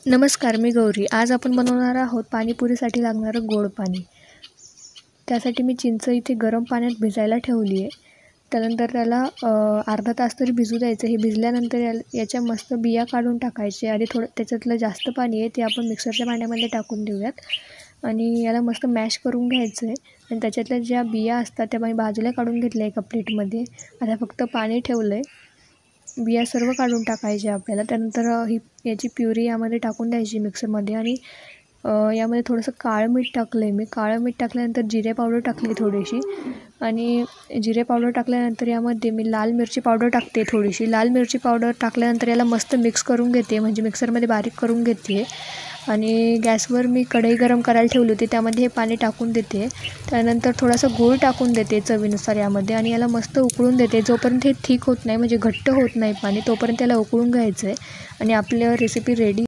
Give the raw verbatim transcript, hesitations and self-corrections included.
नमस्कार, मी गौरी. आज आपण बनवणार आहोत पाणीपुरीसाठी लागणारं गोड पाणी. त्यासाठी मी चिंच इथे गरम पाण्यात भिजायला ठेवली आहे. त्यानंतर त्याला अर्धा तास तरी भिजू द्यायचं. हे भिजल्यानंतर या याच्या मस्त बिया काढून टाकायचे आणि थोडं त्याच्यातलं जास्त पाणी आहे ते आपण मिक्सरच्या भांड्यामध्ये टाकून देऊयात आणि याला मस्त मॅश करून घ्यायचं आहे. आणि त्याच्यातल्या ज्या बिया असतात त्या मी बाजूला काढून घेतल्या एका प्लेटमध्ये. आता फक्त पाणी ठेवलं आहे. बिया सर्व काढून टाकायचे आपल्याला. त्यानंतर ही याची प्युरी यामध्ये टाकून द्यायची मिक्सरमध्ये आणि यामध्ये थोडंसं काळं मीठ टाकलं आहे मी. काळं मीठ टाकल्यानंतर जिरे पावडर टाकली थोडीशी आणि जिरे पावडर टाकल्यानंतर यामध्ये मी लाल मिरची पावडर टाकते थोडीशी. लाल मिरची पावडर टाकल्यानंतर याला मस्त मिक्स करून घेते, म्हणजे मिक्सरमध्ये बारीक करून घेते. आणि गॅसवर मी कढई गरम करायला ठेवली होती, त्यामध्ये हे पाणी टाकून देते. त्यानंतर थोडासा गूळ टाकून देते चवीनुसार यामध्ये आणि याला मस्त उकळून देते. जोपर्यंत हे थिक होत नाही, म्हणजे घट्ट होत नाही पाणी, तोपर्यंत त्याला उकळून घ्यायचं आहे आणि आपलं रेसिपी रेडी